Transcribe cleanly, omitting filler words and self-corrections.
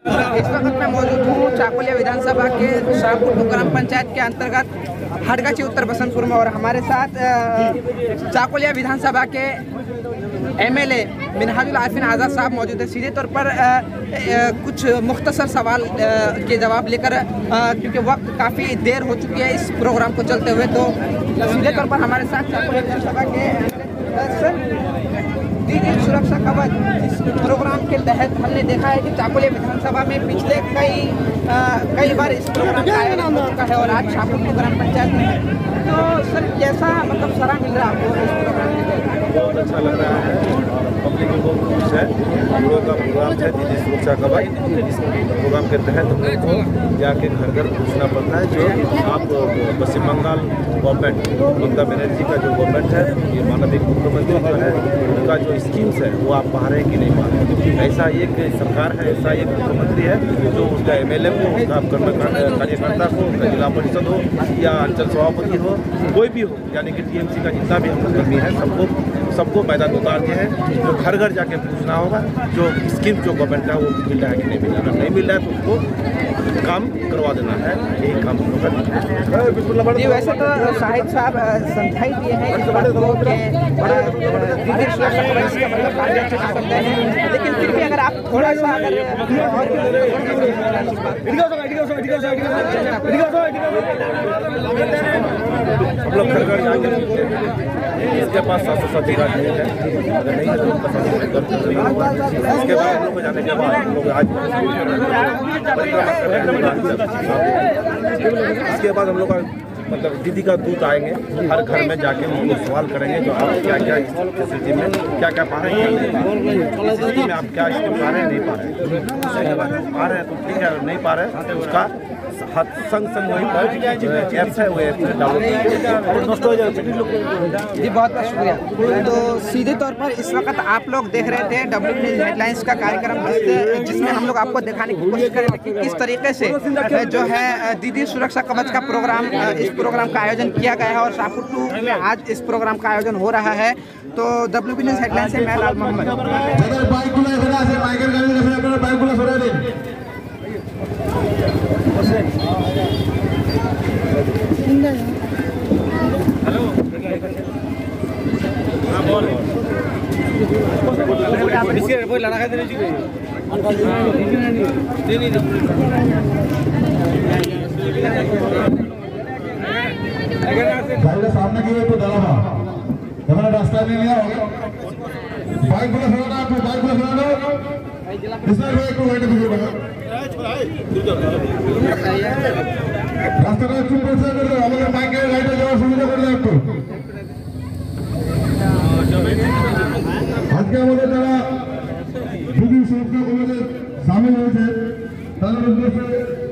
इस वक्त मैं मौजूद हूँ चाकुलिया विधानसभा के शाहपुर ग्राम पंचायत के अंतर्गत हटगाची उत्तर बसंतपुर में, और हमारे साथ चाकुलिया विधानसभा के एमएलए मिनहाजुल आसिफ आज़ाद साहब मौजूद है। सीधे तौर पर कुछ मुख्तसर सवाल के जवाब लेकर, क्योंकि वक्त काफ़ी देर हो चुकी है इस प्रोग्राम को चलते हुए, तो सीधे तौर पर हमारे साथ चाकुलिया विधानसभा के दीदी सुरक्षा कवच इस प्रोग्राम के तहत हमने देखा है कि चाकुलिया विधानसभा में पिछले कई बार इस प्रोग्राम का आयोजन हो चुका है, और आज शाहपुर ग्राम पंचायत में, तो सर कैसा मतलब सराह मिल रहा है आपको इस प्रोग्राम के तहत? बहुत अच्छा लग रहा है और पब्लिक भी बहुत खुश है। हम लोग का प्रोग्राम है दीदी सुरक्षा कवच। इस प्रोग्राम के तहत हम लोग को जाके घर घर पूछना पड़ता है, जो आप पश्चिम बंगाल गवर्नमेंट ममता बनर्जी का जो गवर्नमेंट है, ये माननीय मुख्यमंत्री जो है, उनका जो स्कीम्स है वो आप पा रहे हैं कि नहीं पा रहे। ऐसा एक सरकार है, ऐसा एक मुख्यमंत्री है जो उसका एमएलए को, उसका कार्यकर्ता को, उसका जिला परिषद हो या अंचल सभापति हो, कोई भी हो, यानी कि टीएमसी का जितना भी हम कर्मी है, सबको मैदान उतार दिए हैं। जो घर घर जाके पूछना होगा जो स्कीम जो गवर्नमेंट का वो मिल रहा है कि नहीं मिल रहा है। नहीं मिल रहा है तो उसको काम करवा देना है, यही काम हम लोग का। जी, वैसे तो शाहिद साहब समझाई दिए हैं इस बात को कि दीदी सुरक्षा कवच का मतलब कार्य अच्छा कर सकते हैं, लेकिन फिर भी अगर आप थोड़ा सा हम लोग घर घर जाकर इसके पास स्वास्थ्य कार्ड नहीं है, अगर नहीं है तो उसका इसके बाद हम लोग को जाने के बाद हम लोग आज इसके बाद हम लोग का मतलब दीदी का दूत आएंगे, हर घर में जाके हम लोग सवाल करेंगे जो आप क्या क्या इस स्थिति में क्या क्या पा रहे हैं, क्या नहीं पा रहे हैं, स्थिति में आप क्या स्कीम पा रहे हैं, नहीं पा रहे हैं, पा रहे हैं तो ठीक है, अगर नहीं पा रहे हैं तो उसका संग वहीं पर ऐप्स है, वो ऐप्स नष्ट हो जाए। जी, बहुत बहुत शुक्रिया। तो सीधे तौर पर इस वक्त आप लोग देख रहे थे डब्ल्यू न्यूज़ हेडलाइंस का कार्यक्रम, जिसमें हम लोग आपको दिखाने की कोशिश कर रहे थे कि किस तरीके से जो है दीदी सुरक्षा कवच का प्रोग्राम, इस प्रोग्राम का आयोजन किया गया है, और शाहपुर 2 में आज इस प्रोग्राम का आयोजन हो रहा है। तो डब्ल्यू न्यूज़ हेडलाइंस से मैं लाल मोहम्मद। सामने की तो दलावा हमारा रास्ता नहीं लिया होगा। बाइक बोला सुना आपको, बाइक बोला सुना दो इसमें कोई को वाइट भी होगा रास्ता का चुप से कर दो, हमारे बाइक के लाइट जगह सुविधा कर दो आपको। आज के बोले जरा दीदी सुरक्षा को शामिल हुए थे, তাদের উদ্দেশ্যে